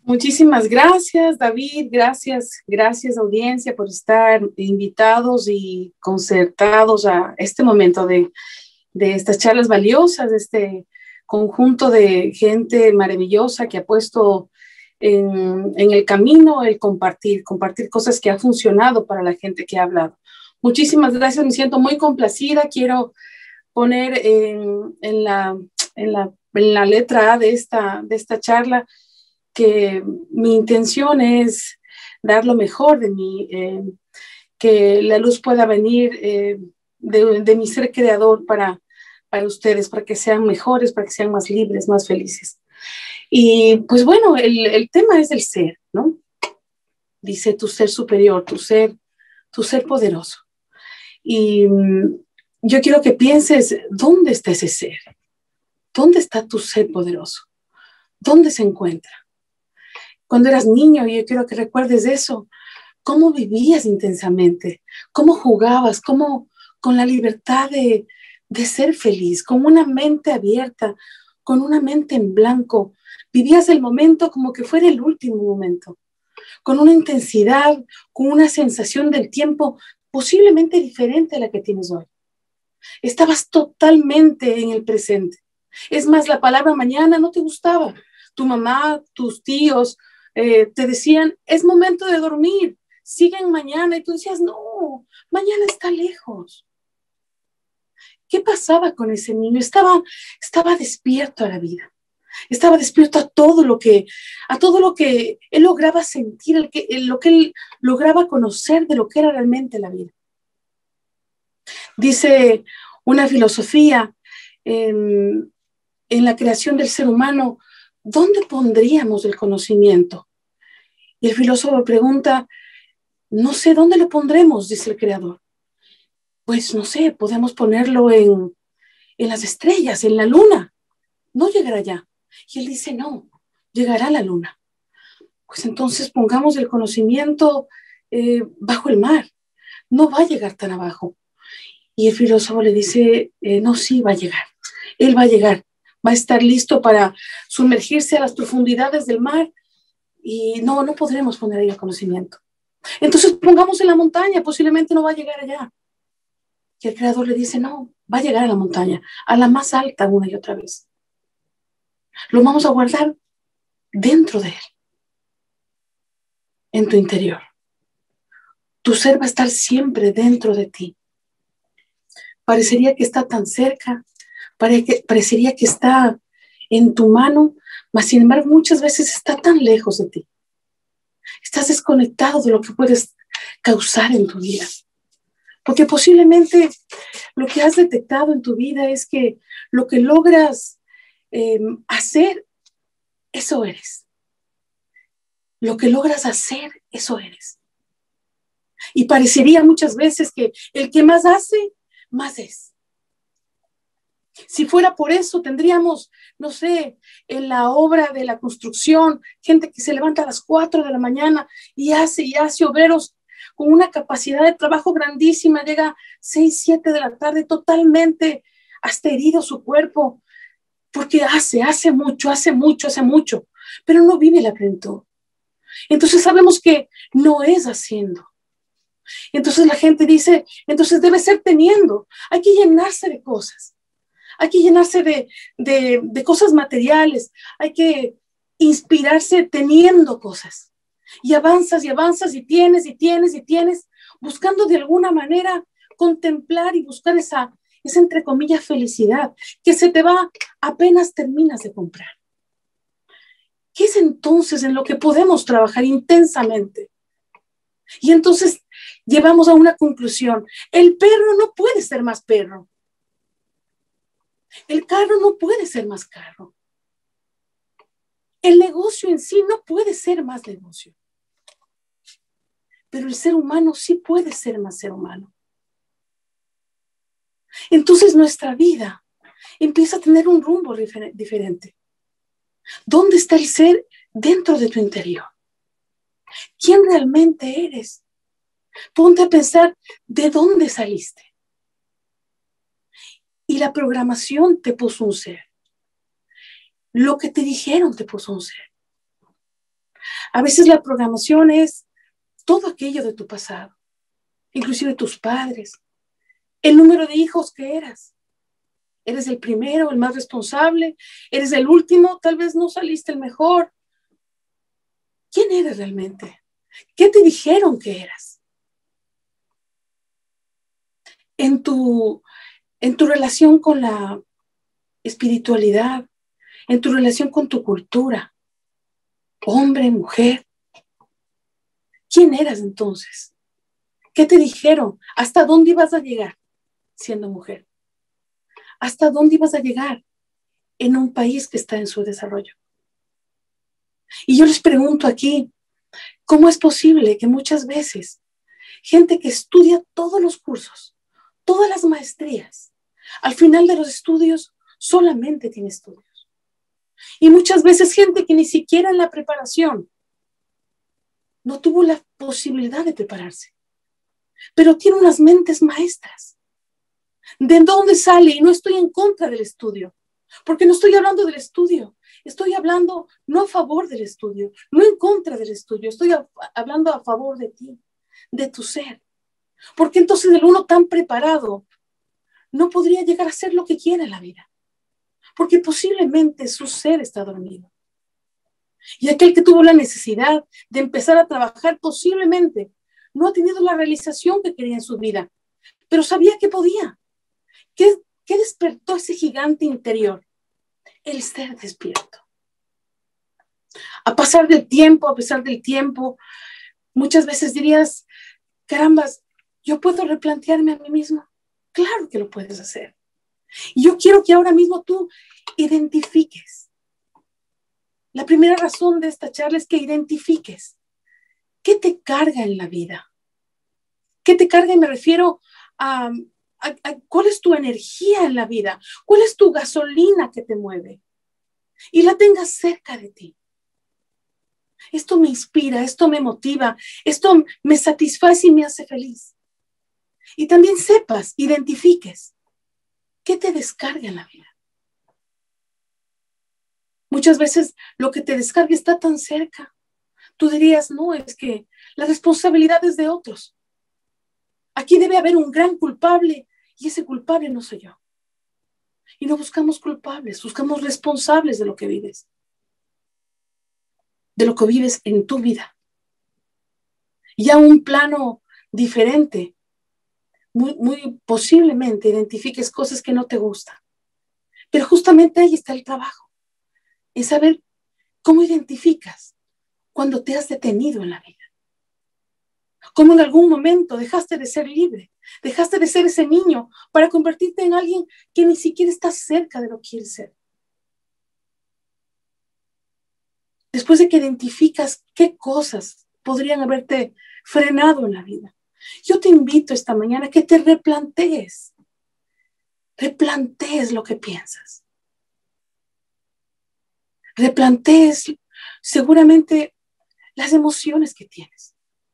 Muchísimas gracias, David. Gracias, audiencia, por estar invitados y concertados a este momento de estas charlas valiosas, de este conjunto de gente maravillosa que ha puesto en el camino el compartir cosas que ha funcionado para la gente que ha hablado. Muchísimas gracias, me siento muy complacida. Quiero poner en la letra A de esta charla que mi intención es dar lo mejor de mí, que la luz pueda venir de mi ser creador para ustedes, para que sean mejores, para que sean más libres, más felices. Y pues bueno, el tema es el ser, ¿no? Dice tu ser superior, tu ser poderoso. Y yo quiero que pienses, ¿dónde está ese ser? ¿Dónde está tu ser poderoso? ¿Dónde se encuentra? Cuando eras niño, yo quiero que recuerdes eso. ¿Cómo vivías intensamente? ¿Cómo jugabas? ¿Cómo con la libertad de ser feliz? Con una mente abierta, con una mente en blanco. Vivías el momento como que fuera el último momento. Con una intensidad, con una sensación del tiempo posiblemente diferente a la que tienes hoy. Estabas totalmente en el presente. Es más, la palabra mañana no te gustaba. Tu mamá, tus tíos te decían, es momento de dormir, siguen mañana. Y tú decías, no, mañana está lejos. ¿Qué pasaba con ese niño? Estaba despierto a la vida. Estaba despierto a todo lo que él lograba sentir, lo que él lograba conocer de lo que era realmente la vida. Dice una filosofía en la creación del ser humano, ¿dónde pondríamos el conocimiento? Y el filósofo pregunta, no sé, ¿dónde lo pondremos? Dice el creador. Pues no sé, podemos ponerlo en las estrellas, en la luna. No llegará allá. Y él dice, no, llegará a la luna. Pues entonces pongamos el conocimiento bajo el mar. No va a llegar tan abajo. Y el filósofo le dice, no, sí, va a llegar. Él va a llegar. Va a estar listo para sumergirse a las profundidades del mar y no podremos poner ahí el conocimiento. Entonces pongamos en la montaña, posiblemente no va a llegar allá. Y el creador le dice, no, va a llegar a la montaña, a la más alta una y otra vez. Lo vamos a guardar dentro de él, en tu interior. Tu ser va a estar siempre dentro de ti. Parecería que está tan cerca, parecería que está en tu mano, mas sin embargo muchas veces está tan lejos de ti. Estás desconectado de lo que puedes causar en tu vida. Porque posiblemente lo que has detectado en tu vida es que lo que logras hacer, eso eres. Lo que logras hacer, eso eres. Y parecería muchas veces que el que más hace, más es. Si fuera por eso, tendríamos, no sé, en la obra de la construcción, gente que se levanta a las 4 de la mañana y hace obreros con una capacidad de trabajo grandísima, llega 6, 7 de la tarde totalmente hasta herido su cuerpo, porque hace mucho, pero no vive la plenitud. Entonces sabemos que no es haciendo. Entonces la gente dice, entonces debe ser teniendo, hay que llenarse de cosas. Hay que llenarse de cosas materiales, hay que inspirarse teniendo cosas. Y avanzas y tienes, buscando de alguna manera contemplar y buscar esa entre comillas felicidad, que se te va apenas terminas de comprar. ¿Qué es entonces en lo que podemos trabajar intensamente? Y entonces llevamos a una conclusión. El perro no puede ser más perro. El carro no puede ser más carro. El negocio en sí no puede ser más negocio. Pero el ser humano sí puede ser más ser humano. Entonces nuestra vida empieza a tener un rumbo diferente. ¿Dónde está el ser dentro de tu interior? ¿Quién realmente eres? Ponte a pensar de dónde saliste. Y la programación te puso un ser. Lo que te dijeron te puso un ser. A veces la programación es todo aquello de tu pasado, inclusive tus padres, el número de hijos que eras. Eres el primero, el más responsable, eres el último, tal vez no saliste el mejor. ¿Quién eres realmente? ¿Qué te dijeron que eras? En tu relación con la espiritualidad, en tu relación con tu cultura, hombre, mujer, ¿quién eras entonces? ¿Qué te dijeron? ¿Hasta dónde ibas a llegar siendo mujer? ¿Hasta dónde ibas a llegar en un país que está en su desarrollo? Y yo les pregunto aquí, ¿cómo es posible que muchas veces gente que estudia todos los cursos, todas las maestrías, al final de los estudios solamente tiene estudios? Y muchas veces gente que ni siquiera en la preparación no tuvo la posibilidad de prepararse, pero tiene unas mentes maestras. ¿De dónde sale? Y no estoy en contra del estudio, porque no estoy hablando del estudio, estoy hablando no a favor del estudio, no en contra del estudio, estoy hablando a favor de ti, de tu ser. Porque entonces el uno tan preparado no podría llegar a ser lo que quiere en la vida, porque posiblemente su ser está dormido. Y aquel que tuvo la necesidad de empezar a trabajar posiblemente no ha tenido la realización que quería en su vida, pero sabía que podía. ¿Qué despertó ese gigante interior? El ser despierto. A pesar del tiempo, muchas veces dirías, carambas, yo puedo replantearme a mí mismo. Claro que lo puedes hacer. Y yo quiero que ahora mismo tú identifiques. La primera razón de esta charla es que identifiques qué te carga en la vida. ¿Qué te carga? Y me refiero a cuál es tu energía en la vida, cuál es tu gasolina que te mueve. Y la tengas cerca de ti. Esto me inspira, esto me motiva, esto me satisface y me hace feliz. Y también sepas, identifiques qué te descarga en la vida. Muchas veces lo que te descarga está tan cerca. Tú dirías, no, es que la responsabilidad es de otros. Aquí debe haber un gran culpable y ese culpable no soy yo. Y no buscamos culpables, buscamos responsables de lo que vives. De lo que vives en tu vida. Y a un plano diferente, muy posiblemente identifiques cosas que no te gustan. Pero justamente ahí está el trabajo, en saber cómo identificas cuando te has detenido en la vida. Cómo en algún momento dejaste de ser libre, dejaste de ser ese niño para convertirte en alguien que ni siquiera está cerca de lo que quieres ser. Después de que identificas qué cosas podrían haberte frenado en la vida, yo te invito esta mañana a que te replantees lo que piensas. Replantees seguramente las emociones que tienes.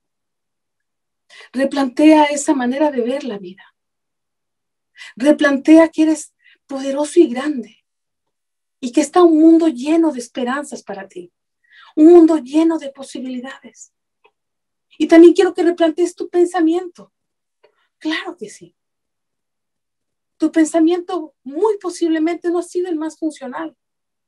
Replantea esa manera de ver la vida. Replantea que eres poderoso y grande y que está un mundo lleno de esperanzas para ti, un mundo lleno de posibilidades. Y también quiero que replantees tu pensamiento. Claro que sí. Tu pensamiento muy posiblemente no ha sido el más funcional.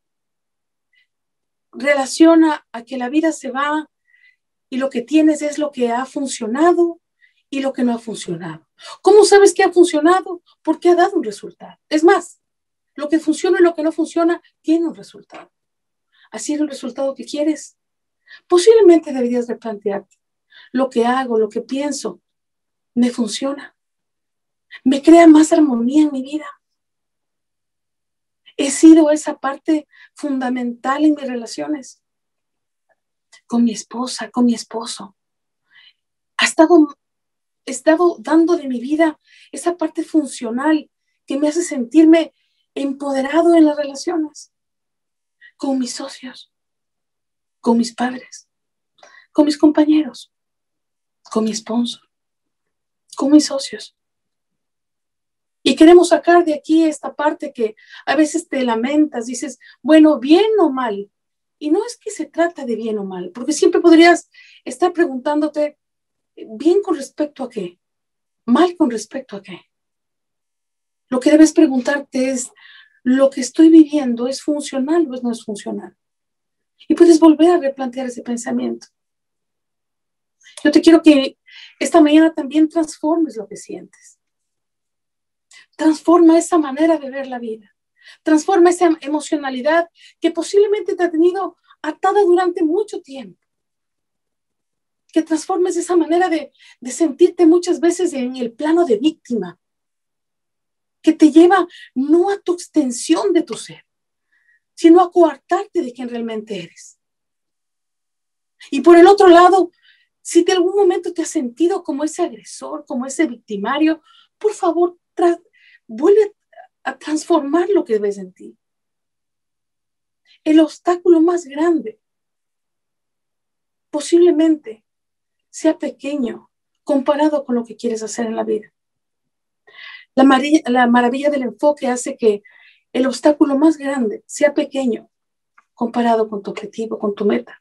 Relaciona a que la vida se va y lo que tienes es lo que ha funcionado y lo que no ha funcionado. ¿Cómo sabes que ha funcionado? Porque ha dado un resultado. Es más, lo que funciona y lo que no funciona tiene un resultado. ¿Así es el resultado que quieres? Posiblemente deberías replantearte. Lo que hago, lo que pienso, ¿me funciona? ¿Me crea más armonía en mi vida? ¿He sido esa parte fundamental en mis relaciones? Con mi esposa, con mi esposo. He estado dando de mi vida esa parte funcional que me hace sentirme empoderado en las relaciones. Con mis socios, con mis padres, con mis compañeros, con mi sponsor, con mis socios. Y queremos sacar de aquí esta parte que a veces te lamentas, dices, bueno, bien o mal, Y no es que se trata de bien o mal, porque siempre podrías estar preguntándote, ¿bien con respecto a qué? ¿Mal con respecto a qué? Lo que debes preguntarte es, ¿lo que estoy viviendo es funcional o no es funcional? Y puedes volver a replantear ese pensamiento. Yo te quiero que esta mañana también transformes lo que sientes. Transforma esa manera de ver la vida. Transforma esa emocionalidad que posiblemente te ha tenido atada durante mucho tiempo. Que transformes esa manera de sentirte muchas veces en el plano de víctima, que te lleva no a tu extensión de tu ser, sino a coartarte de quien realmente eres. Y por el otro lado, si de algún momento te has sentido como ese agresor, como ese victimario, por favor, vuelve a transformar lo que ves en ti. El obstáculo más grande posiblemente sea pequeño comparado con lo que quieres hacer en la vida. La maravilla del enfoque hace que el obstáculo más grande sea pequeño comparado con tu objetivo, con tu meta.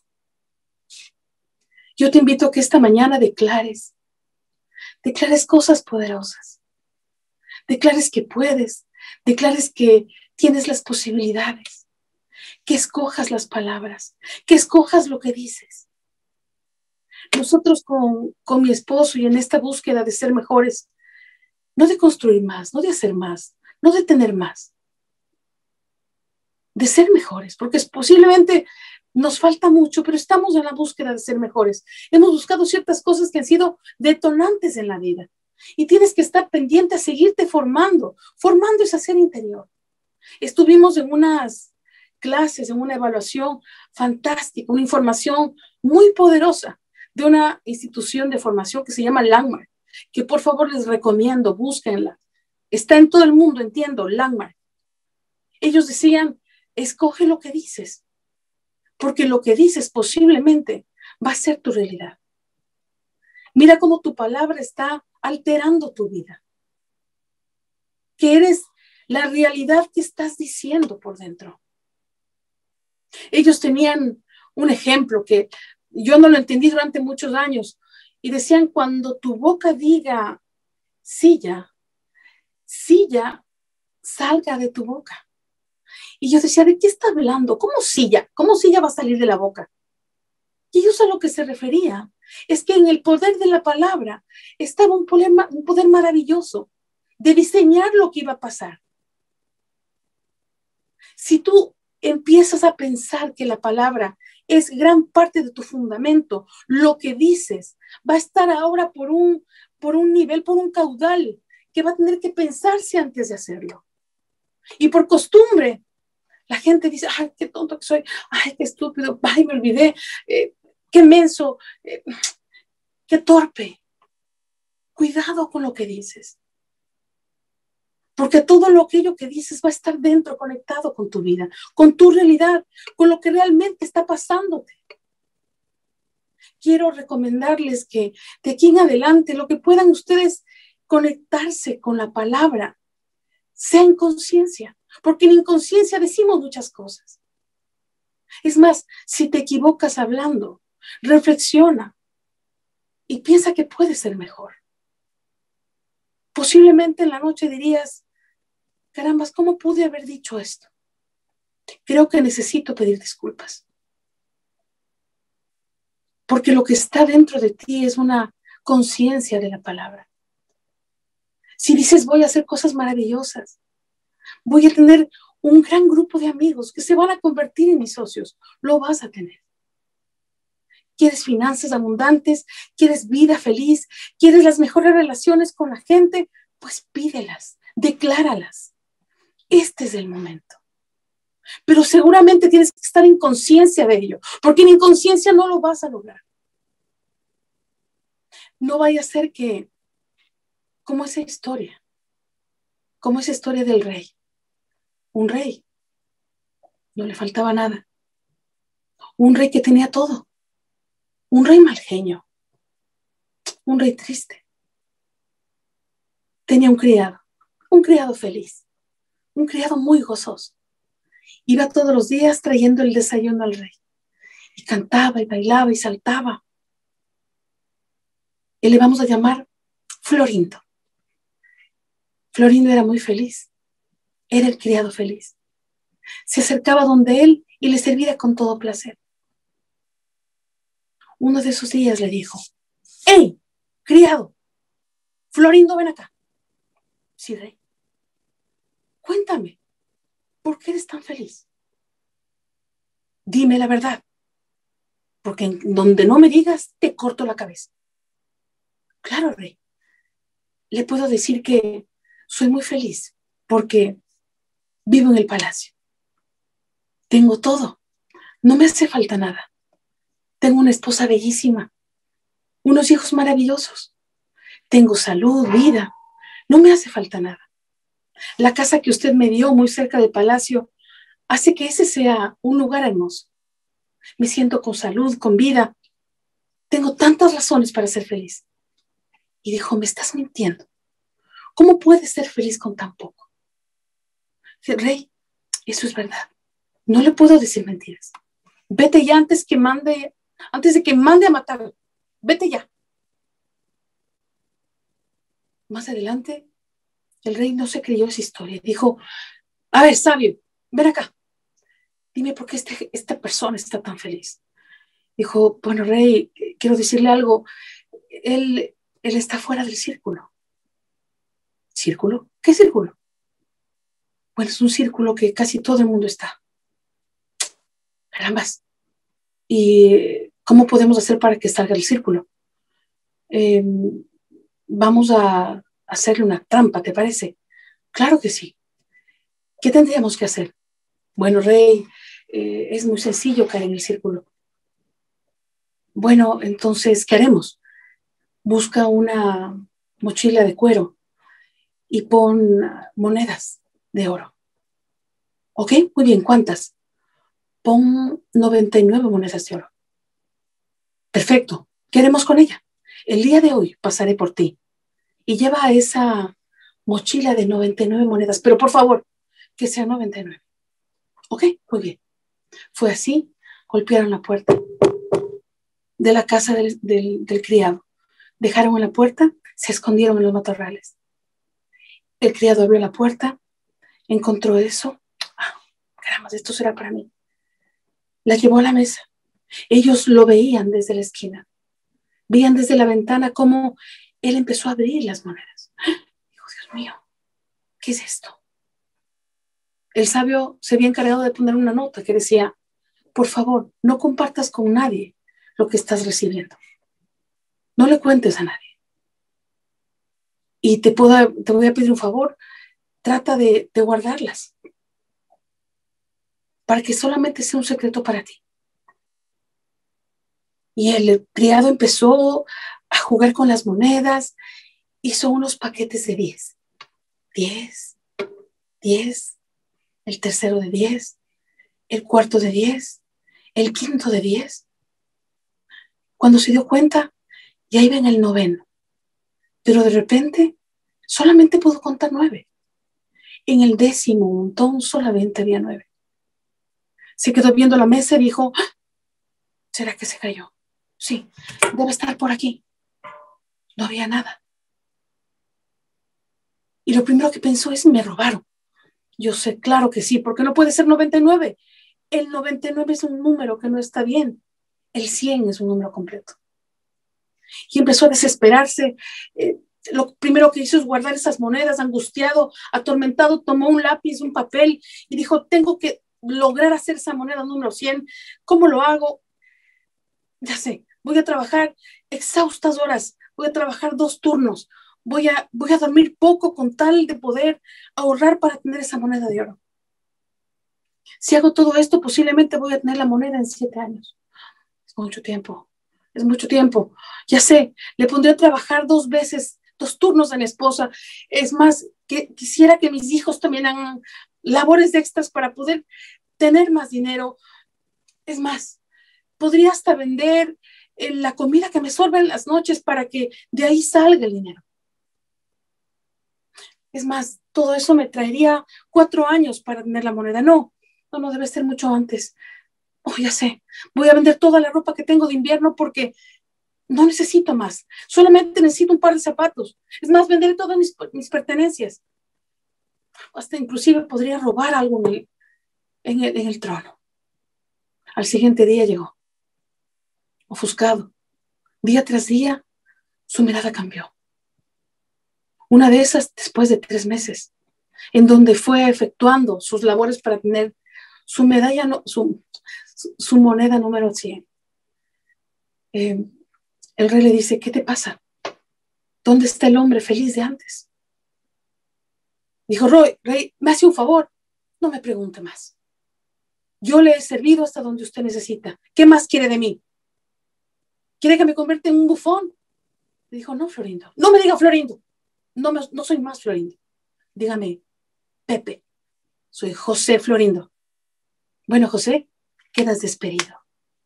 Yo te invito a que esta mañana declares cosas poderosas. Declares que puedes, declares que tienes las posibilidades, que escojas las palabras, que escojas lo que dices. Nosotros con mi esposo y en esta búsqueda de ser mejores, no de construir más, no de hacer más, no de tener más, de ser mejores, porque posiblemente nos falta mucho, pero estamos en la búsqueda de ser mejores. Hemos buscado ciertas cosas que han sido detonantes en la vida y tienes que estar pendiente a seguirte formando. Formando ese ser interior. Estuvimos en unas clases, en una evaluación fantástica, una información muy poderosa de una institución de formación que se llama Landmark, que por favor les recomiendo, búsquenla. Está en todo el mundo, entiendo, Landmark. Ellos decían, escoge lo que dices, porque lo que dices posiblemente va a ser tu realidad. Mira cómo tu palabra está alterando tu vida. Que eres la realidad que estás diciendo por dentro. Ellos tenían un ejemplo que yo no lo entendí durante muchos años y decían, cuando tu boca diga silla, silla salga de tu boca. Y yo decía, ¿de qué está hablando? ¿Cómo silla? ¿Cómo silla va a salir de la boca? Y ellos a lo que se refería es que en el poder de la palabra estaba un poder maravilloso de diseñar lo que iba a pasar. Si tú empiezas a pensar que la palabra es gran parte de tu fundamento, lo que dices va a estar ahora por un nivel, por un caudal que va a tener que pensarse antes de hacerlo. Y por costumbre, la gente dice, ay, qué tonto que soy, ay, qué estúpido, ay, me olvidé, qué menso, qué torpe. Cuidado con lo que dices. Porque todo aquello que dices va a estar dentro, conectado con tu vida, con tu realidad, con lo que realmente está pasándote. Quiero recomendarles que de aquí en adelante lo que puedan ustedes conectarse con la palabra sea en conciencia, porque en inconsciencia decimos muchas cosas. Es más, si te equivocas hablando, reflexiona y piensa que puede ser mejor. Posiblemente en la noche dirías, carambas, ¿cómo pude haber dicho esto? Creo que necesito pedir disculpas. Porque lo que está dentro de ti es una conciencia de la palabra. Si dices, voy a hacer cosas maravillosas, voy a tener un gran grupo de amigos que se van a convertir en mis socios, lo vas a tener. ¿Quieres finanzas abundantes? ¿Quieres vida feliz? ¿Quieres las mejores relaciones con la gente? Pues pídelas, decláralas. Este es el momento. Pero seguramente tienes que estar en conciencia de ello, porque en inconsciencia no lo vas a lograr. No vaya a ser que, como esa historia del rey. Un rey, no le faltaba nada. Un rey que tenía todo. Un rey mal genio. Un rey triste. Tenía un criado feliz, un criado muy gozoso. Iba todos los días trayendo el desayuno al rey. Y cantaba y bailaba y saltaba. Y le vamos a llamar Florindo. Florindo era muy feliz. Era el criado feliz. Se acercaba donde él y le servía con todo placer. Uno de esos días le dijo: ¡Hey, criado! Florindo, ven acá. Sí, rey. Cuéntame, ¿por qué eres tan feliz? Dime la verdad, porque en donde no me digas, te corto la cabeza. Claro, rey. Le puedo decir que soy muy feliz porque vivo en el palacio. Tengo todo. No me hace falta nada. Tengo una esposa bellísima, unos hijos maravillosos. Tengo salud, vida. No me hace falta nada. La casa que usted me dio muy cerca del palacio hace que ese sea un lugar hermoso. Me siento con salud, con vida. Tengo tantas razones para ser feliz. Y dijo: me estás mintiendo. ¿Cómo puedes ser feliz con tan poco? Dice: rey, eso es verdad. No le puedo decir mentiras. Vete ya antes de que mande a matarlo. Vete ya. Más adelante, el rey no se creyó esa historia. Dijo: a ver, sabio, ven acá. Dime por qué esta persona está tan feliz. Dijo: bueno, rey, quiero decirle algo. Él está fuera del círculo. ¿Círculo? ¿Qué círculo? Bueno, es un círculo que casi todo el mundo está. Carambas. ¿Y cómo podemos hacer para que salga del círculo? Vamos a hacerle una trampa, ¿te parece? Claro que sí. ¿Qué tendríamos que hacer? Bueno, rey, es muy sencillo caer en el círculo. Bueno, entonces, ¿qué haremos? Busca una mochila de cuero y pon monedas de oro. ¿Ok? Muy bien, ¿cuántas? Pon 99 monedas de oro. Perfecto. ¿Qué haremos con ella? El día de hoy pasaré por ti y lleva esa mochila de 99 monedas, pero por favor, que sea 99. ¿Ok? Muy bien. Fue así, golpearon la puerta de la casa del criado. Dejaron en la puerta, se escondieron en los matorrales. El criado abrió la puerta, encontró eso. Ah, caramba, esto será para mí. La llevó a la mesa. Ellos lo veían desde la esquina. Veían desde la ventana cómo él empezó a abrir las monedas. Dijo: Dios mío, ¿qué es esto? El sabio se había encargado de poner una nota que decía: por favor, no compartas con nadie lo que estás recibiendo. No le cuentes a nadie. Y te voy a pedir un favor, trata de guardarlas para que solamente sea un secreto para ti. Y el criado empezó a jugar con las monedas, hizo unos paquetes de 10. 10, 10, el tercero de 10, el cuarto de 10, el quinto de 10. Cuando se dio cuenta, ya iba en el noveno. Pero de repente, solamente pudo contar 9. En el 10º montón solamente había 9. Se quedó viendo la mesa y dijo: ¡ah! ¿Será que se cayó? Sí, debe estar por aquí. No había nada. Y lo primero que pensó es: me robaron. Yo sé, claro que sí, porque no puede ser 99. El 99 es un número que no está bien. El 100 es un número completo. Y empezó a desesperarse. Lo primero que hizo es guardar esas monedas, angustiado, atormentado, tomó un lápiz, un papel y dijo: tengo que lograr hacer esa moneda número 100. ¿Cómo lo hago? Ya sé, voy a trabajar exhaustas horas, voy a trabajar 2 turnos, voy a dormir poco con tal de poder ahorrar para tener esa moneda de oro. Si hago todo esto, posiblemente voy a tener la moneda en 7 años. Es mucho tiempo, es mucho tiempo. Ya sé, le pondré a trabajar 2 veces, 2 turnos a mi esposa. Es más, quisiera que mis hijos también hagan labores extras para poder tener más dinero. Es más, podría hasta vender la comida que me sobra en las noches para que de ahí salga el dinero. Es más, todo eso me traería 4 años para tener la moneda. No, No, debe ser mucho antes. Oh, ya sé, voy a vender toda la ropa que tengo de invierno porque no necesito más. Solamente necesito un par de zapatos. Es más, venderé todas mis pertenencias. Hasta inclusive podría robar algo en el trono. Al siguiente día llegó, ofuscado. Día tras día, su mirada cambió. Una de esas, después de 3 meses, en donde fue efectuando sus labores para tener su medalla, su moneda número 100. El rey le dice, ¿qué te pasa? ¿Dónde está el hombre feliz de antes? Dijo, rey, me hace un favor, no me pregunte más. Yo le he servido hasta donde usted necesita. ¿Qué más quiere de mí? ¿Quiere que me convierta en un bufón? Le dijo, no, Florindo. No me diga Florindo. No soy más Florindo. Dígame, Pepe. Soy José Florindo. Bueno, José, quedas despedido.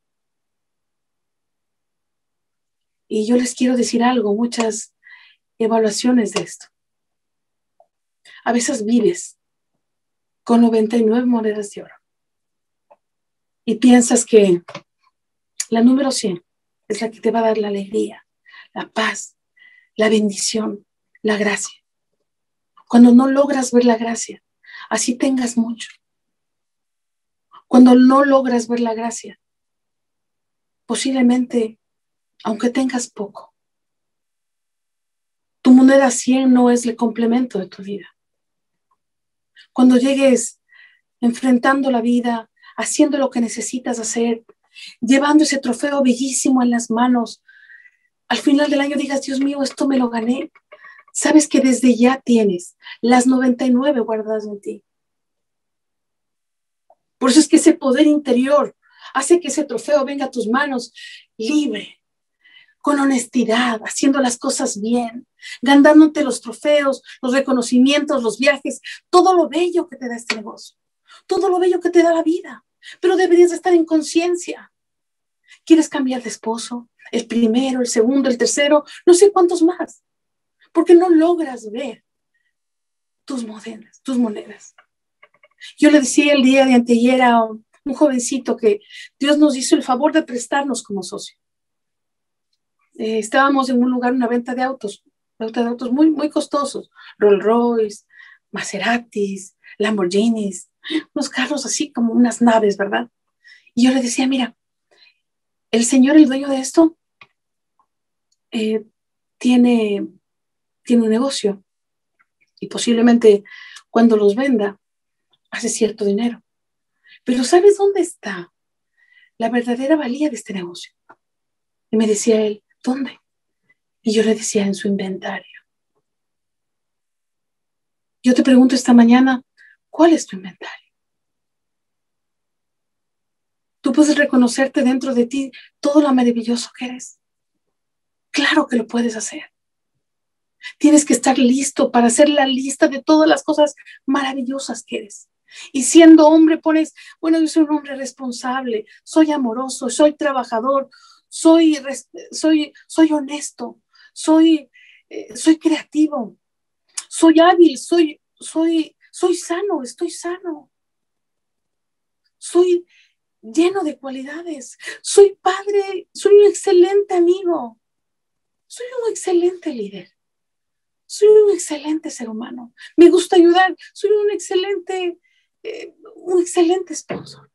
Y yo les quiero decir algo, muchas evaluaciones de esto. A veces vives con 99 monedas de oro y piensas que la número 100 es la que te va a dar la alegría, la paz, la bendición, la gracia. Cuando no logras ver la gracia, así tengas mucho. Cuando no logras ver la gracia, posiblemente, aunque tengas poco, tu moneda 100 no es el complemento de tu vida. Cuando llegues enfrentando la vida, haciendo lo que necesitas hacer, llevando ese trofeo bellísimo en las manos, al final del año digas, Dios mío, esto me lo gané. Sabes que desde ya tienes las 99 guardadas en ti. Por eso es que ese poder interior hace que ese trofeo venga a tus manos libre, con honestidad, haciendo las cosas bien, ganándote los trofeos, los reconocimientos, los viajes, todo lo bello que te da este negocio, todo lo bello que te da la vida. Pero deberías estar en conciencia. ¿Quieres cambiar de esposo? El primero, el segundo, el tercero, no sé cuántos más. Porque no logras ver tus monedas. Yo le decía el día de anteayer a un jovencito que Dios nos hizo el favor de prestarnos como socio. Estábamos en un lugar, una venta de autos muy, muy costosos, Rolls Royce, Maseratis, Lamborghinis, unos carros así como unas naves, ¿verdad? Y yo le decía, mira, el señor, el dueño de esto, tiene un negocio y posiblemente cuando los venda hace cierto dinero. Pero ¿sabes dónde está la verdadera valía de este negocio? Y me decía él, ¿dónde? Y yo le decía, en su inventario. Yo te pregunto esta mañana, ¿cuál es tu inventario? Tú puedes reconocerte dentro de ti todo lo maravilloso que eres. Claro que lo puedes hacer. Tienes que estar listo para hacer la lista de todas las cosas maravillosas que eres. Y siendo hombre pones, bueno, yo soy un hombre responsable, soy amoroso, soy trabajador, soy honesto, soy creativo, soy hábil, soy sano, estoy sano, soy lleno de cualidades, soy padre, soy un excelente amigo, soy un excelente líder. Soy un excelente ser humano. Me gusta ayudar. Soy un excelente esposo.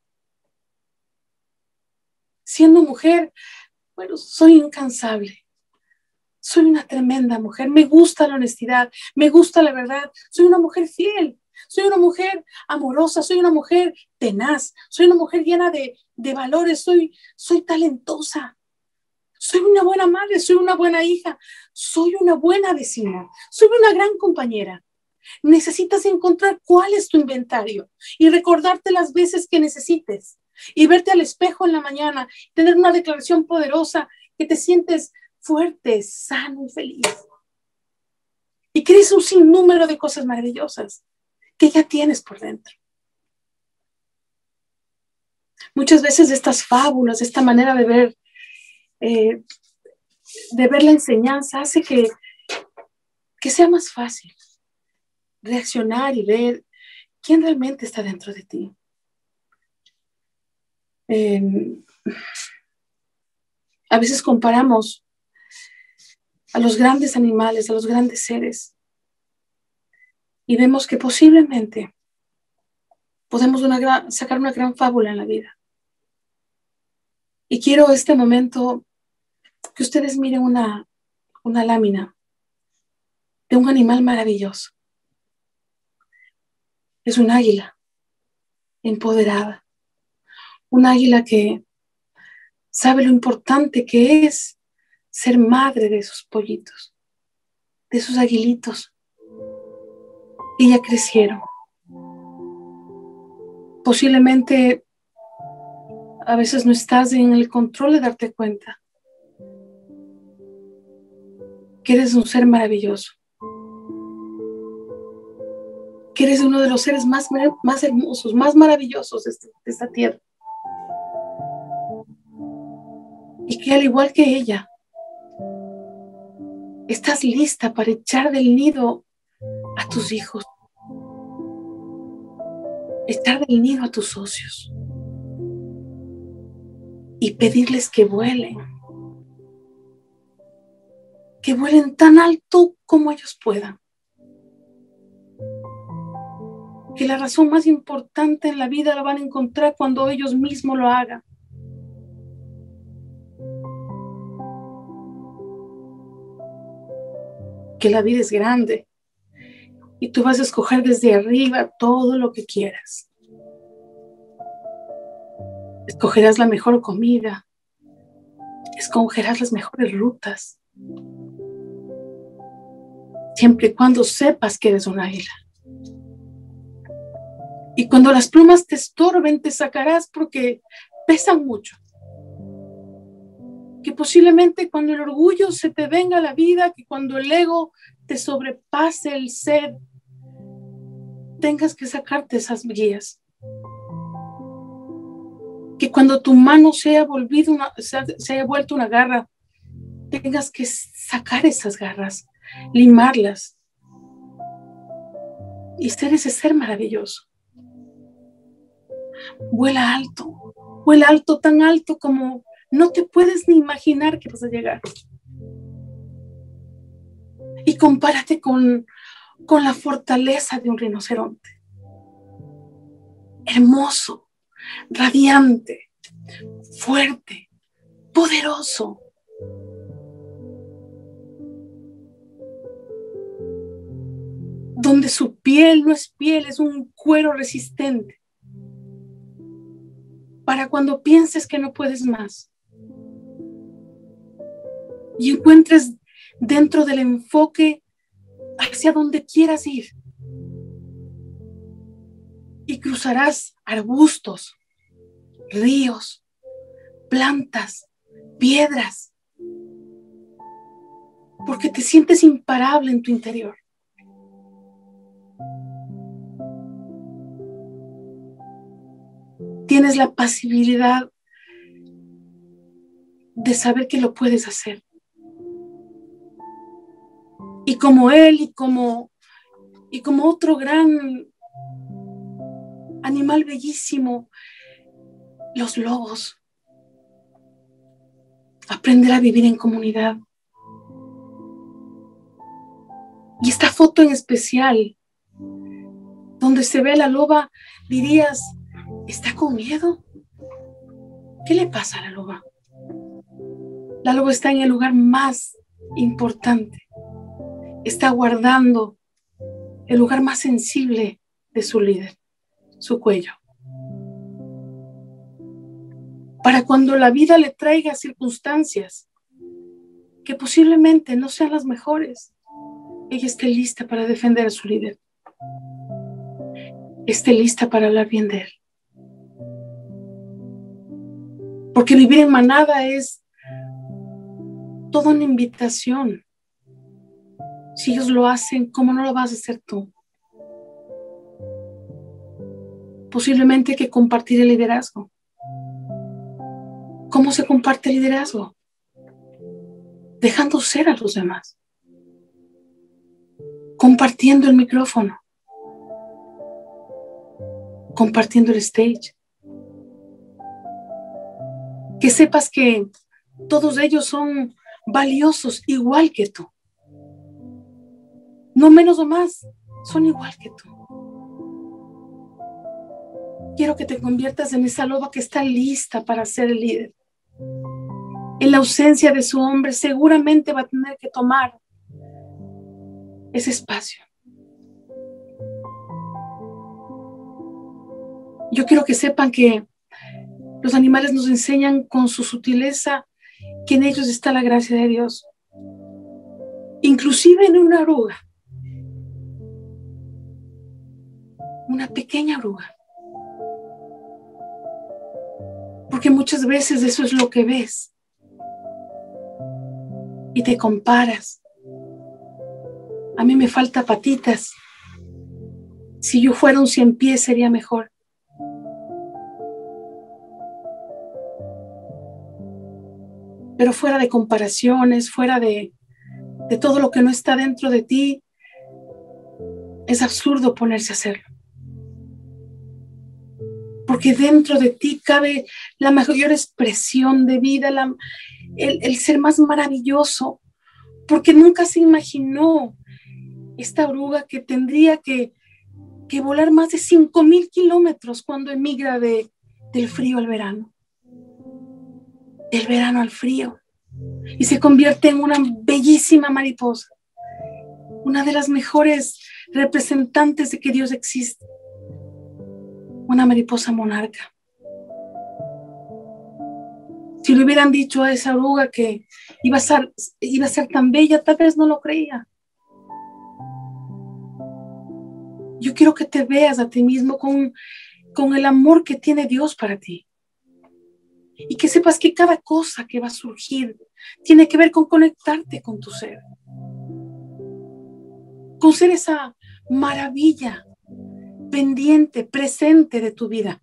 Siendo mujer, bueno, soy incansable. Soy una tremenda mujer. Me gusta la honestidad. Me gusta la verdad. Soy una mujer fiel. Soy una mujer amorosa. Soy una mujer tenaz. Soy una mujer llena de valores. Soy talentosa. Soy una buena madre, soy una buena hija, soy una buena vecina, soy una gran compañera. Necesitas encontrar cuál es tu inventario y recordarte las veces que necesites y verte al espejo en la mañana, tener una declaración poderosa que te sientes fuerte, sano y feliz. Y crees un sinnúmero de cosas maravillosas que ya tienes por dentro. Muchas veces estas fábulas, esta manera de ver la enseñanza hace que sea más fácil reaccionar y ver quién realmente está dentro de ti. A veces comparamos a los grandes animales, a los grandes seres, y vemos que posiblemente podemos sacar una gran fábula en la vida. Y quiero este momento que ustedes miren una lámina de un animal maravilloso. Es un águila empoderada, un águila que sabe lo importante que es ser madre de esos pollitos, de esos aguilitos. Y ya crecieron. Posiblemente a veces no estás en el control de darte cuenta que eres un ser maravilloso, que eres uno de los seres más hermosos, más maravillosos de esta tierra. Y que al igual que ella, estás lista para echar del nido a tus hijos, echar del nido a tus socios y pedirles que vuelen tan alto como ellos puedan. Que la razón más importante en la vida la van a encontrar cuando ellos mismos lo hagan. Que la vida es grande y tú vas a escoger desde arriba todo lo que quieras. Escogerás la mejor comida, escogerás las mejores rutas, siempre y cuando sepas que eres un águila. Y cuando las plumas te estorben, te sacarás porque pesan mucho. Que posiblemente cuando el orgullo se te venga a la vida, que cuando el ego te sobrepase el ser, tengas que sacarte esas guías. Que cuando tu mano se haya vuelto una garra, tengas que sacar esas garras, limarlas y ser ese ser maravilloso. Vuela alto, tan alto como no te puedes ni imaginar que vas a llegar. Y compárate con la fortaleza de un rinoceronte. Hermoso, radiante, fuerte, poderoso. Donde su piel no es piel, es un cuero resistente. Para cuando pienses que no puedes más. Y encuentres dentro del enfoque hacia donde quieras ir. Y cruzarás arbustos, ríos, plantas, piedras. Porque te sientes imparable en tu interior. Tienes la pasibilidad de saber que lo puedes hacer. Y como él y como otro gran animal bellísimo, los lobos. Aprender a vivir en comunidad. Y esta foto en especial, donde se ve a la loba, dirías, ¿está con miedo? ¿Qué le pasa a la loba? La loba está en el lugar más importante. Está guardando el lugar más sensible de su líder, su cuello. Para cuando la vida le traiga circunstancias que posiblemente no sean las mejores, ella esté lista para defender a su líder. Esté lista para hablar bien de él. Porque vivir en manada es toda una invitación. Si ellos lo hacen, ¿cómo no lo vas a hacer tú? Posiblemente hay que compartir el liderazgo. ¿Cómo se comparte el liderazgo? Dejando ser a los demás. Compartiendo el micrófono. Compartiendo el stage. Que sepas que todos ellos son valiosos igual que tú. No menos o más, son igual que tú. Quiero que te conviertas en esa loba que está lista para ser el líder. En la ausencia de su hombre, seguramente va a tener que tomar ese espacio. Yo quiero que sepan que los animales nos enseñan con su sutileza que en ellos está la gracia de Dios. Inclusive en una oruga. Una pequeña oruga. Porque muchas veces eso es lo que ves. Y te comparas. A mí me falta patitas. Si yo fuera un 100 pies sería mejor. Pero fuera de comparaciones, fuera de todo lo que no está dentro de ti, es absurdo ponerse a hacerlo. Porque dentro de ti cabe la mayor expresión de vida, el ser más maravilloso. Porque nunca se imaginó esta oruga que tendría que volar más de 5,000 kilómetros cuando emigra del frío al verano. Del verano al frío. Y se convierte en una bellísima mariposa. Una de las mejores representantes de que Dios existe. Una mariposa monarca. Si le hubieran dicho a esa oruga que iba a ser tan bella, tal vez no lo creía. Yo quiero que te veas a ti mismo con el amor que tiene Dios para ti. Y que sepas que cada cosa que va a surgir tiene que ver con conectarte con tu ser. Con ser esa maravilla pendiente, presente de tu vida.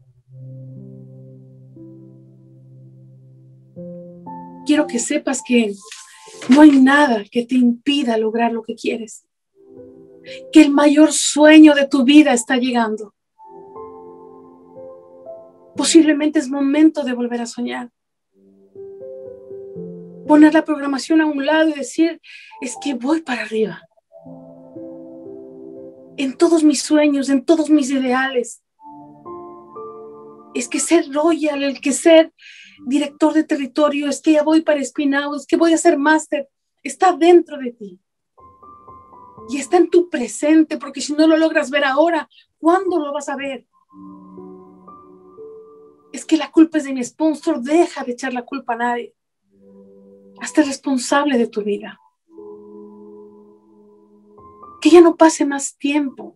Quiero que sepas que no hay nada que te impida lograr lo que quieres. Que el mayor sueño de tu vida está llegando. Posiblemente es momento de volver a soñar. Poner la programación a un lado y decir, es que voy para arriba. En todos mis sueños, en todos mis ideales. Es que ser royal, el que ser director de territorio, es que ya voy para Espinao, es que voy a ser máster. Está dentro de ti. Y está en tu presente, porque si no lo logras ver ahora, ¿cuándo lo vas a ver? Es que la culpa es de mi sponsor, deja de echar la culpa a nadie. Hazte responsable de tu vida. Que ya no pase más tiempo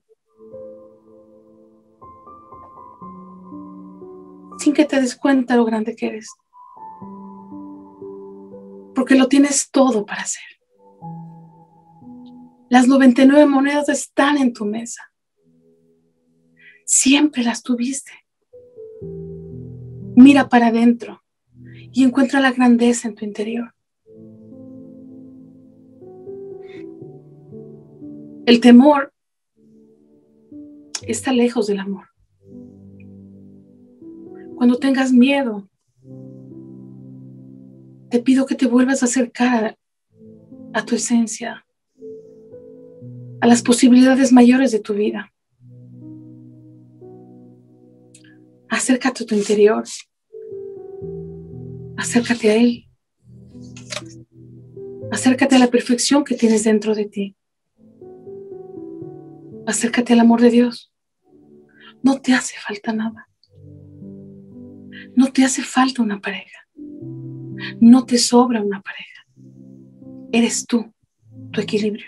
sin que te des cuenta lo grande que eres. Porque lo tienes todo para hacer. Las 99 monedas están en tu mesa. Siempre las tuviste. Mira para adentro y encuentra la grandeza en tu interior. El temor está lejos del amor. Cuando tengas miedo, te pido que te vuelvas a acercar a tu esencia, a las posibilidades mayores de tu vida. Acércate a tu interior. Acércate a Él. Acércate a la perfección que tienes dentro de ti. Acércate al amor de Dios. No te hace falta nada. No te hace falta una pareja. No te sobra una pareja. Eres tú, tu equilibrio.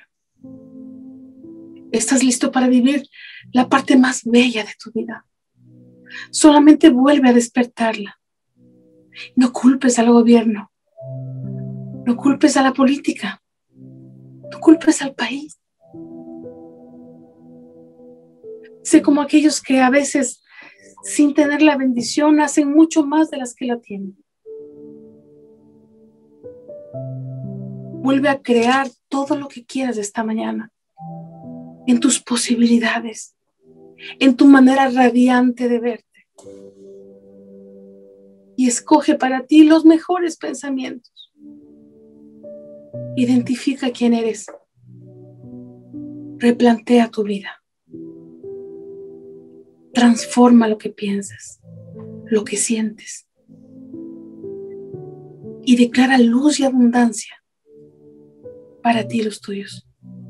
Estás listo para vivir la parte más bella de tu vida. Solamente vuelve a despertarla. No culpes al gobierno. No culpes a la política. No culpes al país. Sé como aquellos que a veces, sin tener la bendición, hacen mucho más de las que la tienen. Vuelve a crear todo lo que quieras esta mañana. En tus posibilidades. En tu manera radiante de verte. y escoge para ti los mejores pensamientos. Identifica quién eres. Replantea tu vida. Transforma lo que piensas, lo que sientes. Y declara luz y abundancia para ti y los tuyos.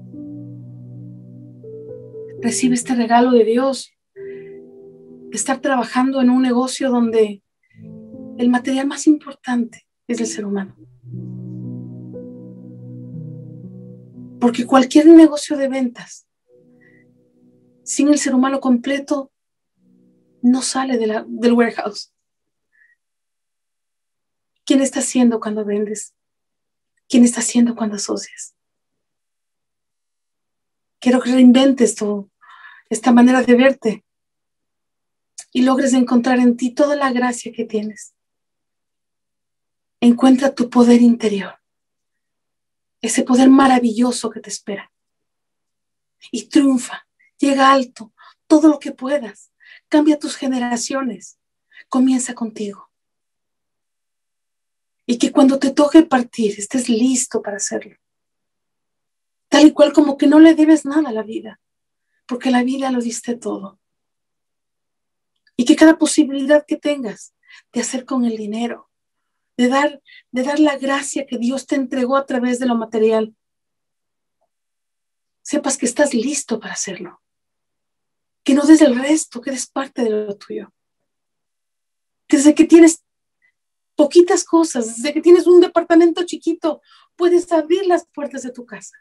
Recibe este regalo de Dios, de estar trabajando en un negocio donde el material más importante es el ser humano. Porque cualquier negocio de ventas, sin el ser humano completo, no sale del warehouse. ¿Quién está haciendo cuando vendes? ¿Quién está haciendo cuando asocias? Quiero que reinventes esta manera de verte y logres encontrar en ti toda la gracia que tienes. Encuentra tu poder interior, ese poder maravilloso que te espera. Y triunfa, llega alto, todo lo que puedas. Cambia tus generaciones. Comienza contigo. Y que cuando te toque partir, estés listo para hacerlo. Tal y cual como que no le debes nada a la vida, porque la vida lo diste todo. Y que cada posibilidad que tengas de hacer con el dinero, de dar la gracia que Dios te entregó a través de lo material, sepas que estás listo para hacerlo. Que no des el resto, que des parte de lo tuyo. Que desde que tienes poquitas cosas, desde que tienes un departamento chiquito, puedes abrir las puertas de tu casa.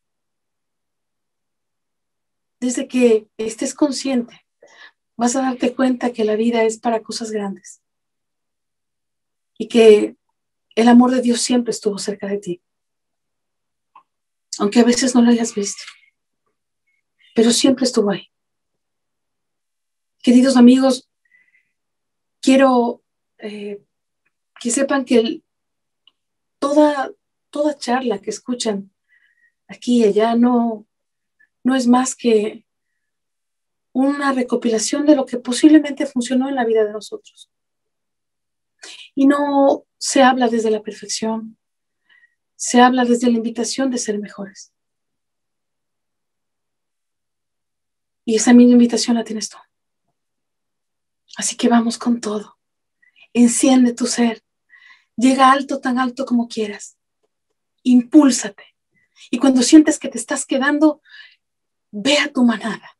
Desde que estés consciente, vas a darte cuenta que la vida es para cosas grandes y que el amor de Dios siempre estuvo cerca de ti, aunque a veces no lo hayas visto, pero siempre estuvo ahí. Queridos amigos, quiero que sepan que toda charla que escuchan aquí y allá no es más que una recopilación de lo que posiblemente funcionó en la vida de nosotros. Y no se habla desde la perfección, se habla desde la invitación de ser mejores. Y esa misma invitación la tienes tú. Así que vamos con todo. Enciende tu ser. Llega alto, tan alto como quieras. Impúlsate. Y cuando sientes que te estás quedando, ve a tu manada.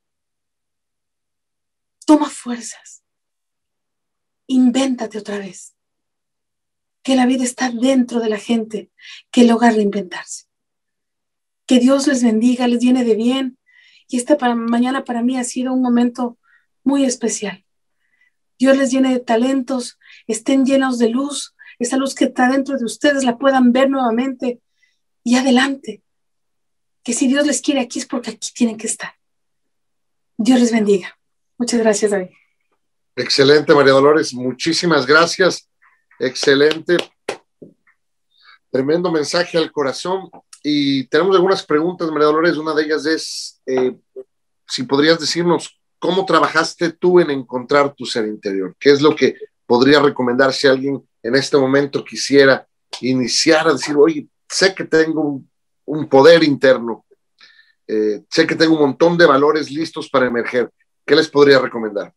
Toma fuerzas. Invéntate otra vez. Que la vida está dentro de la gente que logra reinventarse. Que Dios les bendiga, les llene de bien. Y mañana para mí ha sido un momento muy especial. Dios les llene de talentos, estén llenos de luz, esa luz que está dentro de ustedes la puedan ver nuevamente y adelante. Que si Dios les quiere aquí es porque aquí tienen que estar. Dios les bendiga. Muchas gracias, David. Excelente, María Dolores. Muchísimas gracias. Excelente. Tremendo mensaje al corazón. Y tenemos algunas preguntas, María Dolores. Una de ellas es, si podrías decirnos cómo trabajaste tú en encontrar tu ser interior. ¿Qué es lo que podría recomendar si alguien en este momento quisiera iniciar a decir, oye, sé que tengo un poder interno, sé que tengo un montón de valores listos para emerger? ¿Qué les podría recomendar?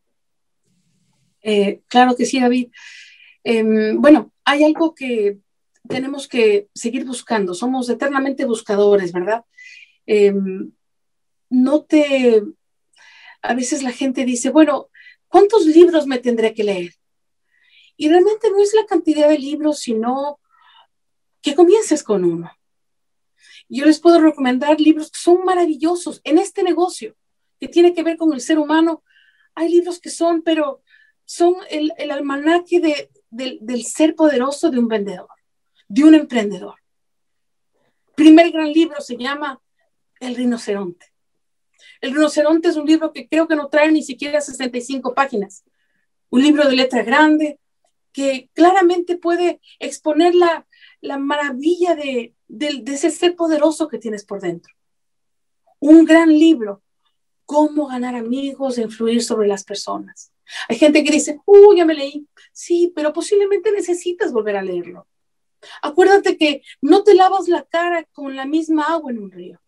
Claro que sí, David. Bueno, hay algo que tenemos que seguir buscando. Somos eternamente buscadores, ¿verdad? A veces la gente dice, bueno, ¿cuántos libros me tendré que leer? Y realmente no es la cantidad de libros, sino que comiences con uno. Yo les puedo recomendar libros que son maravillosos en este negocio, que tiene que ver con el ser humano. Hay libros que son el almanaque del ser poderoso de un vendedor, de un emprendedor. Primer gran libro se llama El rinoceronte. El rinoceronte es un libro que creo que no trae ni siquiera 65 páginas. Un libro de letra grande que claramente puede exponer la maravilla de ese ser poderoso que tienes por dentro. Un gran libro, Cómo ganar amigos e influir sobre las personas. Hay gente que dice, ya me leí Sí, pero posiblemente necesitas volver a leerlo. Acuérdate que no te lavas la cara con la misma agua en un río.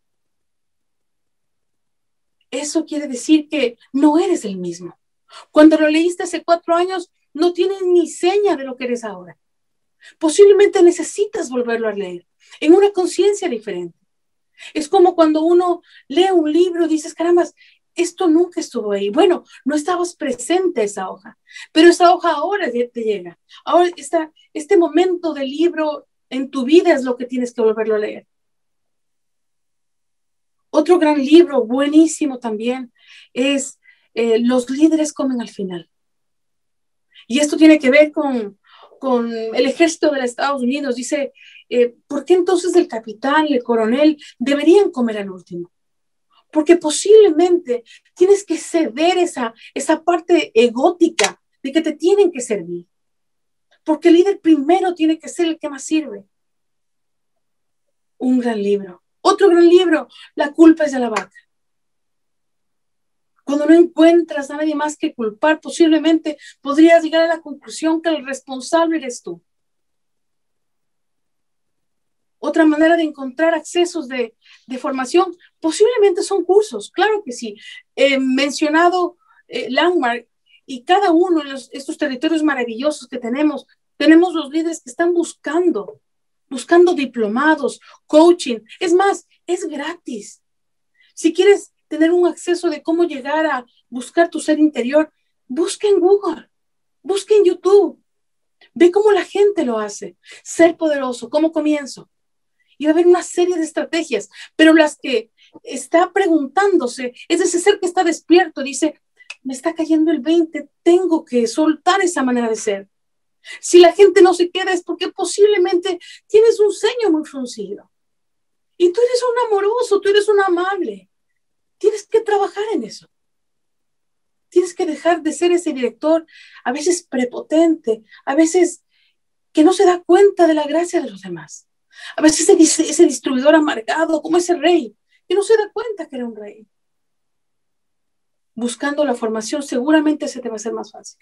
Eso quiere decir que no eres el mismo. Cuando lo leíste hace 4 años, no tienes ni seña de lo que eres ahora. Posiblemente necesitas volverlo a leer en una conciencia diferente. Es como cuando uno lee un libro y dices, caramba, esto nunca estuvo ahí. Bueno, no estabas presente esa hoja, pero esa hoja ahora te llega. Ahora este momento del libro en tu vida es lo que tienes que volverlo a leer. Otro gran libro, buenísimo también, es Los líderes comen al final. Y esto tiene que ver con el ejército de los Estados Unidos. Dice, ¿por qué entonces el capitán y el coronel deberían comer al último? Porque posiblemente tienes que ceder esa parte egótica de que te tienen que servir. Porque el líder primero tiene que ser el que más sirve. Un gran libro. Otro gran libro, La culpa es de la vaca. Cuando no encuentras a nadie más que culpar, posiblemente podrías llegar a la conclusión que el responsable eres tú. Otra manera de encontrar accesos de formación, posiblemente son cursos, claro que sí. He mencionado Landmark y cada uno de estos territorios maravillosos que tenemos los líderes que están buscando diplomados, coaching. Es más, es gratis. Si quieres tener un acceso de cómo llegar a buscar tu ser interior, busca en Google, busca en YouTube, ve cómo la gente lo hace. Ser poderoso, ¿cómo comienzo? Y va a haber una serie de estrategias, pero las que está preguntándose es ese ser que está despierto, dice, me está cayendo el 20, tengo que soltar esa manera de ser. Si la gente no se queda es porque posiblemente tienes un ceño muy fruncido. Y tú eres un amoroso, tú eres un amable. Tienes que trabajar en eso. Tienes que dejar de ser ese director, a veces prepotente, a veces que no se da cuenta de la gracia de los demás. A veces ese distribuidor amargado, como ese rey, que no se da cuenta que era un rey. Buscando la formación, seguramente se te va a hacer más fácil.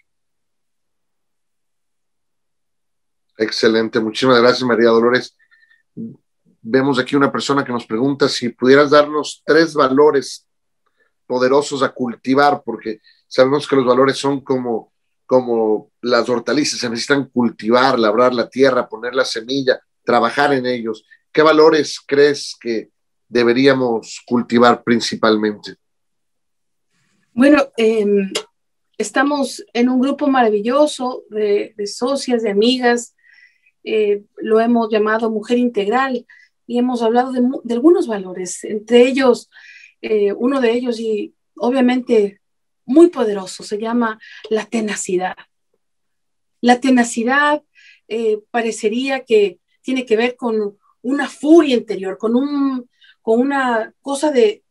Excelente, muchísimas gracias, María Dolores. Vemos aquí una persona que nos pregunta si pudieras darnos 3 valores poderosos a cultivar, porque sabemos que los valores son como las hortalizas, se necesitan cultivar, labrar la tierra, poner la semilla, trabajar en ellos. ¿Qué valores crees que deberíamos cultivar principalmente? Bueno, estamos en un grupo maravilloso de socias, de amigas, lo hemos llamado Mujer Integral y hemos hablado de algunos valores, entre ellos, uno de ellos y obviamente muy poderoso, se llama la tenacidad. La tenacidad parecería que tiene que ver con una furia interior, con una cosa de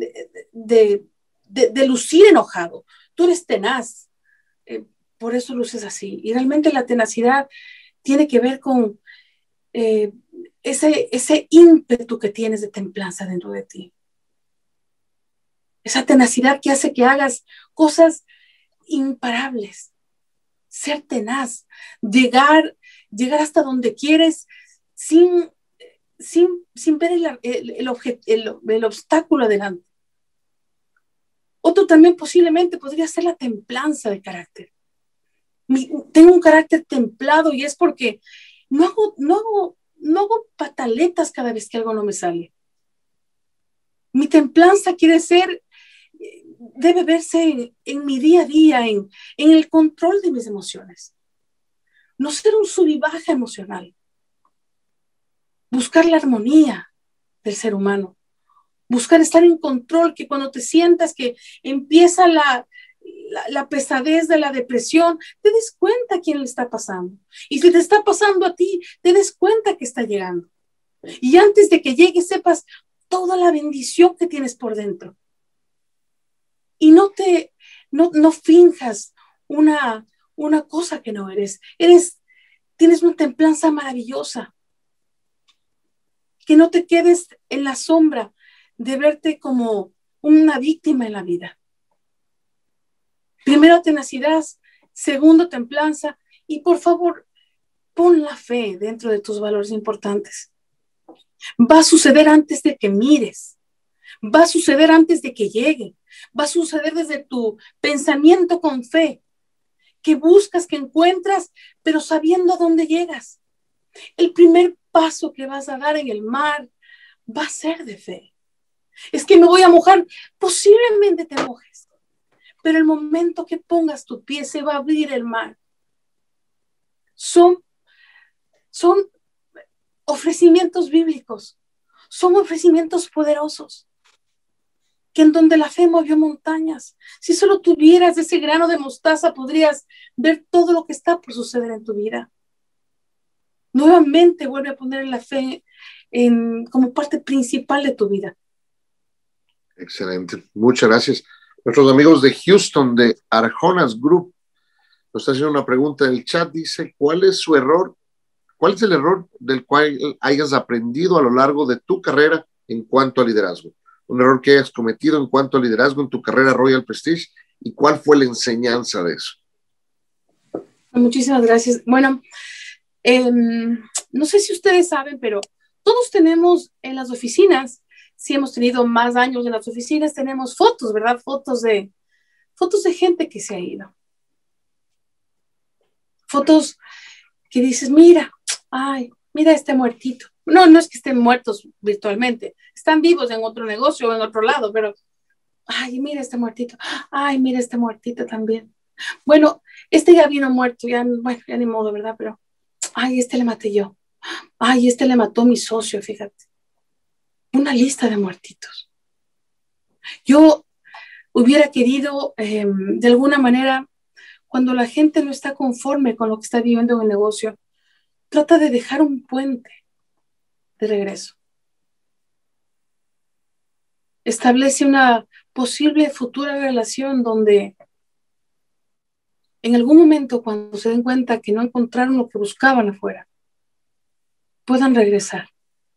lucir enojado. Tú eres tenaz, por eso luces así. Y realmente la tenacidad tiene que ver con ese ímpetu que tienes de templanza dentro de ti. Esa tenacidad que hace que hagas cosas imparables. Ser tenaz, llegar hasta donde quieres sin ver el obstáculo adelante. Otro también posiblemente podría ser la templanza de carácter. Tengo un carácter templado y es porque no hago pataletas cada vez que algo no me sale. Mi templanza debe verse en mi día a día, en el control de mis emociones. No ser un sub y baja emocional. Buscar la armonía del ser humano. Buscar estar en control, que cuando te sientas que empieza la pesadez de la depresión, te des cuenta quién le está pasando. Y si te está pasando a ti, te des cuenta que está llegando. Y antes de que llegue, sepas toda la bendición que tienes por dentro. Y no finjas una cosa que no eres. Tienes una templanza maravillosa. Que no te quedes en la sombra de verte como una víctima en la vida. Primero, tenacidad, Segundo, templanza. Y por favor, pon la fe dentro de tus valores importantes. Va a suceder antes de que mires. Va a suceder antes de que llegue. Va a suceder desde tu pensamiento con fe, que buscas, que encuentras, pero sabiendo a dónde llegas. El primer paso que vas a dar en el mar va a ser de fe. Es que me voy a mojar. Posiblemente te mojes, pero el momento que pongas tu pie se va a abrir el mar. Son ofrecimientos bíblicos, son ofrecimientos poderosos, que en donde la fe movió montañas. Si solo tuvieras ese grano de mostaza, podrías ver todo lo que está por suceder en tu vida. Nuevamente vuelve a poner la fe como parte principal de tu vida. Excelente, muchas gracias. Nuestros amigos de Houston, de Arjonas Group, nos está haciendo una pregunta en el chat. Dice, ¿cuál es su error? ¿Cuál es el error del cual hayas aprendido a lo largo de tu carrera en cuanto a liderazgo? Un error que hayas cometido en cuanto a liderazgo en tu carrera Royal Prestige, y cuál fue la enseñanza de eso. Muchísimas gracias. Bueno, no sé si ustedes saben, pero todos tenemos en las oficinas, si hemos tenido más años en las oficinas, tenemos fotos, ¿verdad? Fotos de gente que se ha ido. Fotos que dices, mira, ay, mira este muertito. No es que estén muertos virtualmente, están vivos en otro negocio o en otro lado, pero, ay, mira este muertito, ay, mira este muertito también. Bueno, este ya vino muerto, ya ni modo, ¿verdad? Pero, ay, este le maté yo. Ay, este le mató mi socio, fíjate. Una lista de muertitos. Yo hubiera querido, de alguna manera, cuando la gente no está conforme con lo que está viviendo en el negocio, trata de dejar un puente de regreso. Establece una posible futura relación donde en algún momento, cuando se den cuenta que no encontraron lo que buscaban afuera, puedan regresar.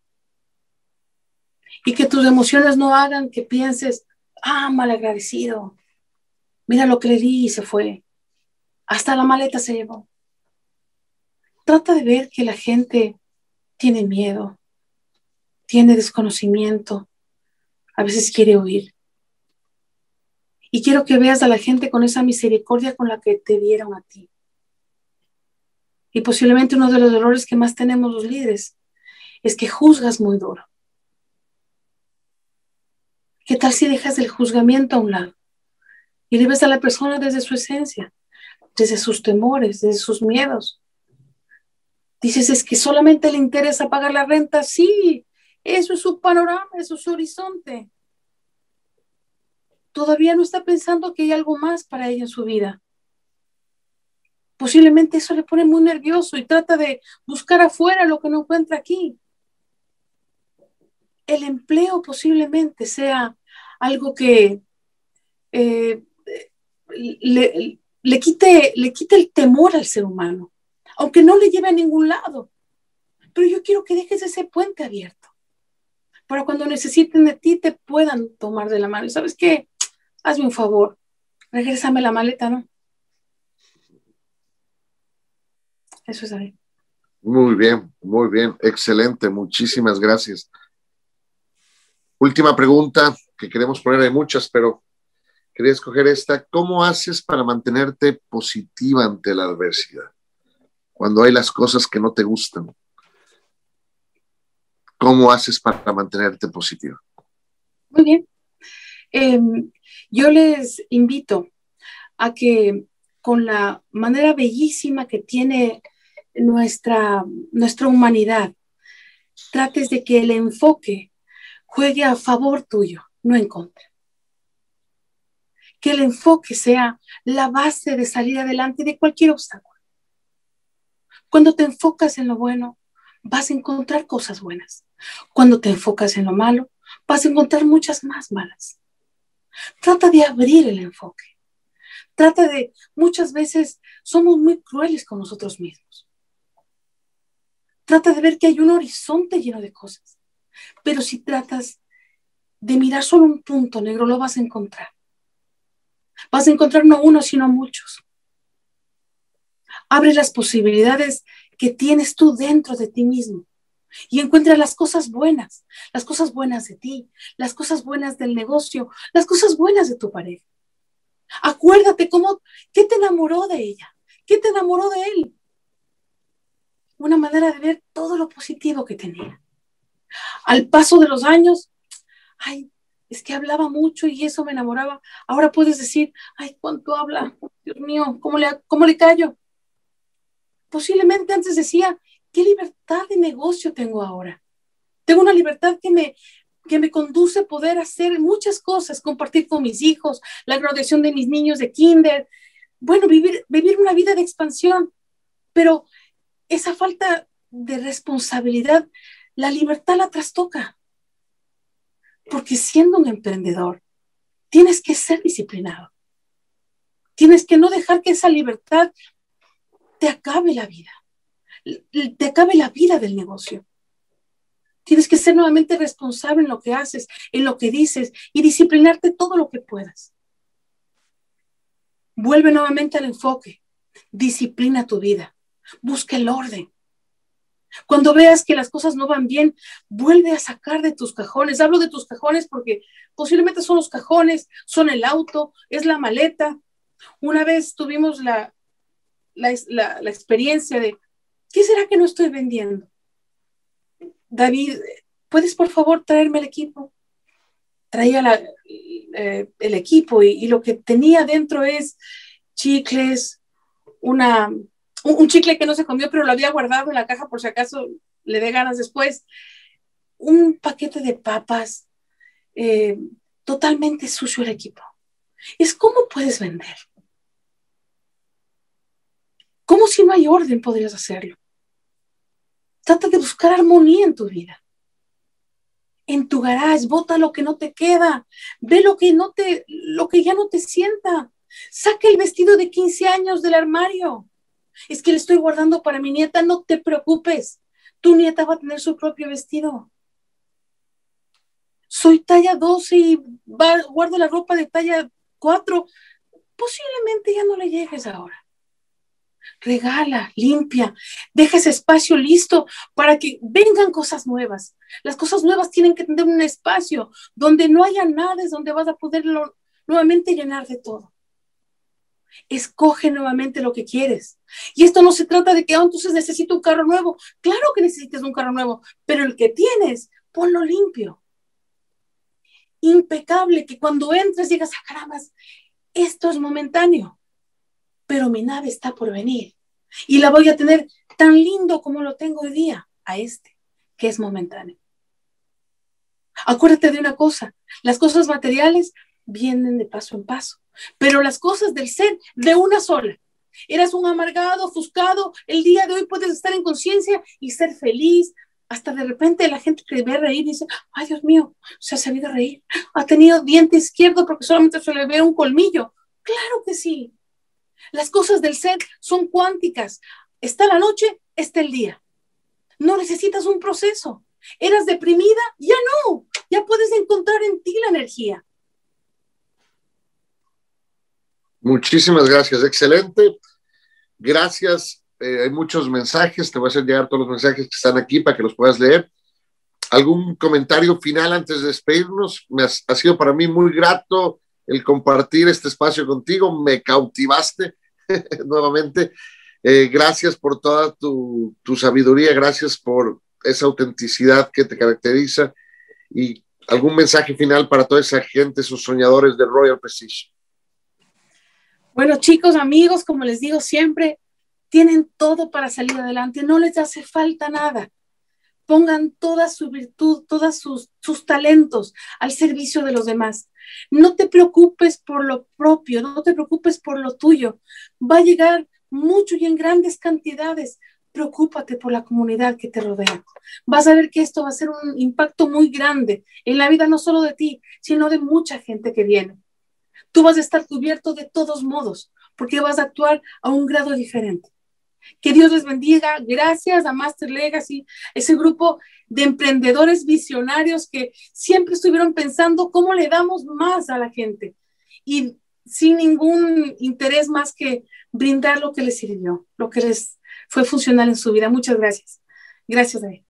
Y que tus emociones no hagan que pienses, malagradecido, mira lo que le di y se fue, hasta la maleta se llevó. Trata de ver que la gente tiene miedo, tiene desconocimiento, a veces quiere huir. Y quiero que veas a la gente con esa misericordia con la que te dieron a ti. Y posiblemente uno de los errores que más tenemos los líderes es que juzgas muy duro. ¿Qué tal si dejas el juzgamiento a un lado y le ves a la persona desde su esencia, desde sus temores, desde sus miedos? Dices, es que solamente le interesa pagar la renta. Sí, eso es su panorama, eso es su horizonte. Todavía no está pensando que hay algo más para ella en su vida. Posiblemente eso le pone muy nervioso y trata de buscar afuera lo que no encuentra aquí. El empleo posiblemente sea algo que le quite el temor al ser humano, aunque no le lleve a ningún lado. Pero yo quiero que dejes ese puente abierto para cuando necesiten de ti te puedan tomar de la mano. ¿Y sabes qué? Hazme un favor, regrésame la maleta, ¿no? Eso es ahí. Muy bien, excelente, muchísimas gracias. Última pregunta que queremos poner, hay muchas, pero quería escoger esta. ¿Cómo haces para mantenerte positiva ante la adversidad? Cuando hay las cosas que no te gustan, ¿cómo haces para mantenerte positiva? Muy bien. Yo les invito a que con la manera bellísima que tiene nuestra humanidad, trates de que el enfoque juegue a favor tuyo, no en contra. Que el enfoque sea la base de salir adelante de cualquier obstáculo. Cuando te enfocas en lo bueno, vas a encontrar cosas buenas. Cuando te enfocas en lo malo, vas a encontrar muchas más malas. Trata de abrir el enfoque. Muchas veces somos muy crueles con nosotros mismos. Trata de ver que hay un horizonte lleno de cosas. Pero si tratas de mirar solo un punto negro, lo vas a encontrar. Vas a encontrar no uno, sino muchos. Abre las posibilidades que tienes tú dentro de ti mismo y encuentra las cosas buenas de ti, las cosas buenas del negocio, las cosas buenas de tu pareja. Acuérdate qué te enamoró de ella, qué te enamoró de él. Una manera de ver todo lo positivo que tenía. Al paso de los años, ay, es que hablaba mucho y eso me enamoraba. Ahora puedes decir, ay, ¿cuánto habla? Dios mío, ¿cómo le callo? Posiblemente antes decía, ¿qué libertad de negocio tengo ahora? Tengo una libertad que me conduce a poder hacer muchas cosas, compartir con mis hijos, la graduación de mis niños de kinder, bueno, vivir una vida de expansión, pero esa falta de responsabilidad, la libertad la trastoca, porque siendo un emprendedor, tienes que ser disciplinado, tienes que no dejar que esa libertad te acabe la vida del negocio. Tienes que ser nuevamente responsable en lo que haces, en lo que dices y disciplinarte todo lo que puedas. Vuelve nuevamente al enfoque. Disciplina tu vida. Busca el orden. Cuando veas que las cosas no van bien, vuelve a sacar de tus cajones. Hablo de tus cajones porque posiblemente son los cajones, son el auto, es la maleta. Una vez tuvimos la experiencia de, ¿qué será que no estoy vendiendo? David, ¿puedes por favor traerme el equipo? Traía el equipo y lo que tenía dentro es chicles, un chicle que no se comió, pero lo había guardado en la caja por si acaso le dé ganas después, un paquete de papas, totalmente sucio el equipo. Es cómo puedes vender. ¿Cómo si no hay orden podrías hacerlo? Trata de buscar armonía en tu vida. En tu garage, bota lo que no te queda, ve lo que ya no te sienta. Saca el vestido de 15 años del armario. Es que le estoy guardando para mi nieta, no te preocupes. Tu nieta va a tener su propio vestido. Soy talla 12 y guardo la ropa de talla 4. Posiblemente ya no le llegues ahora. Regala, limpia, deja ese espacio listo para que vengan cosas nuevas. Las cosas nuevas tienen que tener un espacio donde no haya nada, es donde vas a poderlo nuevamente llenar de todo. Escoge nuevamente lo que quieres. Y esto no se trata de que entonces necesito un carro nuevo. Claro que necesitas un carro nuevo, pero el que tienes, ponlo limpio. Impecable, que cuando entres digas, ah, caramba, esto es momentáneo, pero mi nave está por venir y la voy a tener tan lindo como lo tengo hoy día, que es momentáneo. Acuérdate de una cosa, las cosas materiales vienen de paso en paso, pero las cosas del ser de una sola. Eras un amargado, ofuscado, el día de hoy puedes estar en conciencia y ser feliz. Hasta de repente la gente te ve reír y dice, ay Dios mío, se ha sabido reír, ha tenido diente izquierdo porque solamente se le ve un colmillo. Claro que sí. Las cosas del ser son cuánticas. Está la noche, está el día. No necesitas un proceso. ¿Eras deprimida? Ya no. Ya puedes encontrar en ti la energía. Muchísimas gracias. Excelente. Gracias. Hay muchos mensajes. Te voy a hacer llegar todos los mensajes que están aquí para que los puedas leer. ¿Algún comentario final antes de despedirnos? Ha sido para mí muy grato el compartir este espacio contigo. Me cautivaste nuevamente. Gracias por toda tu sabiduría. Gracias por esa autenticidad que te caracteriza. Y algún mensaje final para toda esa gente, esos soñadores de Royal Prestige. Bueno, chicos, amigos, como les digo siempre, tienen todo para salir adelante. No les hace falta nada. Pongan toda su virtud, todos sus talentos al servicio de los demás. No te preocupes por lo propio, no te preocupes por lo tuyo. Va a llegar mucho y en grandes cantidades. Preocúpate por la comunidad que te rodea. Vas a ver que esto va a ser un impacto muy grande en la vida no solo de ti, sino de mucha gente que viene. Tú vas a estar cubierto de todos modos, porque vas a actuar a un grado diferente. Que Dios les bendiga. Gracias a Master Legacy, ese grupo de emprendedores visionarios que siempre estuvieron pensando cómo le damos más a la gente. Y sin ningún interés más que brindar lo que les sirvió, lo que les fue funcional en su vida. Muchas gracias. Gracias, David.